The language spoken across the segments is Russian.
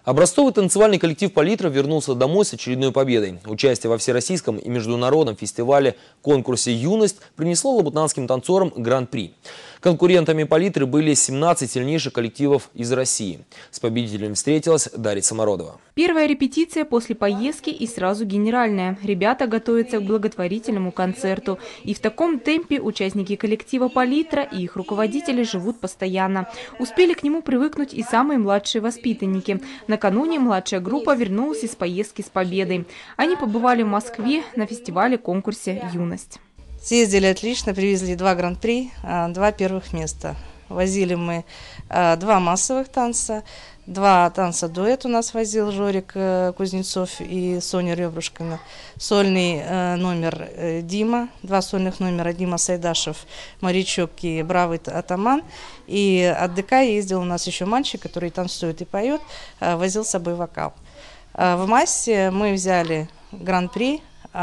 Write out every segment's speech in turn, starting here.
Образцовый танцевальный коллектив «Палитра» вернулся домой с очередной победой. Участие во всероссийском и международном фестивале-конкурсе «Юность» принесло лабутнанским танцорам гран-при. Конкурентами «Палитры» были 17 сильнейших коллективов из России. С победителем встретилась Дарья Самородова. Первая репетиция после поездки и сразу генеральная. Ребята готовятся к благотворительному концерту. И в таком темпе участники коллектива «Палитра» и их руководители живут постоянно. Успели к нему привыкнуть и самые младшие воспитанники. Накануне младшая группа вернулась из поездки с победой. Они побывали в Москве на фестивале-конкурсе «Юность». Съездили отлично, привезли 2 гран-при, 2 первых места. Возили мы 2 массовых танца, 2 танца дуэт у нас возил Жорик Кузнецов и Соня Ребрушкина. Сольный номер Дима, 2 сольных номера Дима Сайдашев, Морячок и Бравый Атаман. И от ДК ездил у нас еще мальчик, который танцует и поет, возил с собой вокал. В массе мы взяли гран-при.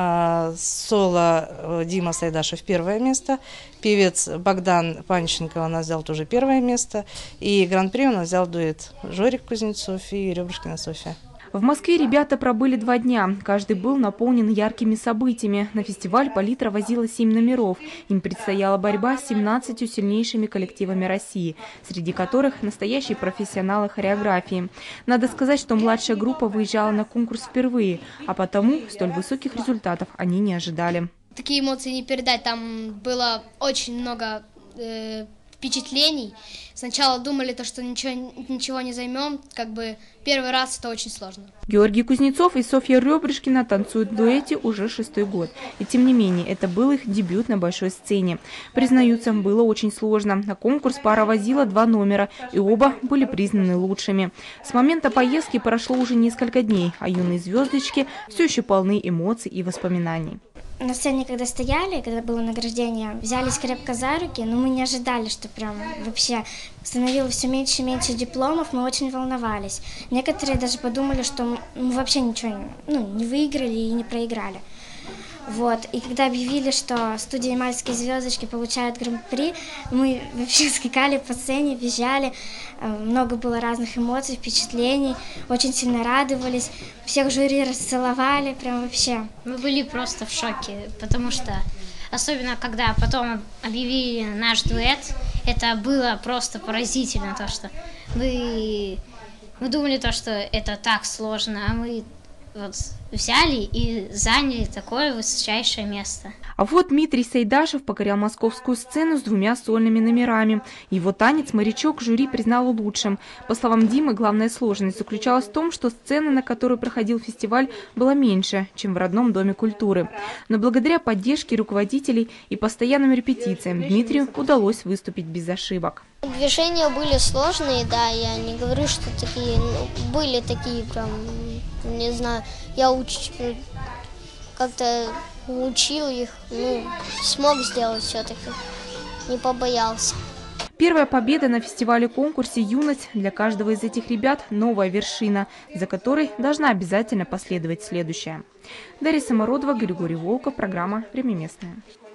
Соло Дима Сайдашев 1 место, певец Богдан Панченко у нас взял тоже 1 место, и гран-при у нас взял дуэт Жорик Кузнецов и Ребрушкина Софья. В Москве ребята пробыли 2 дня. Каждый был наполнен яркими событиями. На фестиваль «Палитра» возила 7 номеров. Им предстояла борьба с 17 сильнейшими коллективами России, среди которых настоящие профессионалы хореографии. Надо сказать, что младшая группа выезжала на конкурс впервые, а потому столь высоких результатов они не ожидали. Такие эмоции не передать. Там было очень много впечатлений. Сначала думали, что ничего не займем. Первый раз это очень сложно. Георгий Кузнецов и Софья Ребрушкина танцуют в дуэте уже 6-й год. И тем не менее, это был их дебют на большой сцене. Признаются, было очень сложно. На конкурс пара возила 2 номера, и оба были признаны лучшими. С момента поездки прошло уже несколько дней, а юные звездочки все еще полны эмоций и воспоминаний. На сцене, когда стояли, когда было награждение, взялись крепко за руки, но мы не ожидали, что прям вообще становилось все меньше и меньше дипломов, мы очень волновались. Некоторые даже подумали, что мы вообще ничего не выиграли и не проиграли. Вот. И когда объявили, что студия «Ямальские звездочки» получают гран-при, мы вообще скакали по сцене, визжали. Много было разных эмоций, впечатлений. Очень сильно радовались. Всех жюри расцеловали, прям вообще. Мы были просто в шоке, потому что, особенно когда потом объявили наш дуэт, это было просто поразительно, то, что мы думали, что это так сложно, а мы взяли и заняли такое высочайшее место. А вот Дмитрий Сайдашев покорял московскую сцену с 2 сольными номерами. Его танец «Морячок» жюри признало лучшим. По словам Димы, главная сложность заключалась в том, что сцена, на которой проходил фестиваль, была меньше, чем в родном Доме культуры. Но благодаря поддержке руководителей и постоянным репетициям Дмитрию удалось выступить без ошибок. Движения были сложные, да, я не говорю, что такие, были такие прям, не знаю, я как-то учил их, смог сделать все-таки, не побоялся. Первая победа на фестивале-конкурсе «Юность» для каждого из этих ребят – новая вершина, за которой должна обязательно последовать следующая. Дарья Самородова, Григорий Волков, программа «Время местное».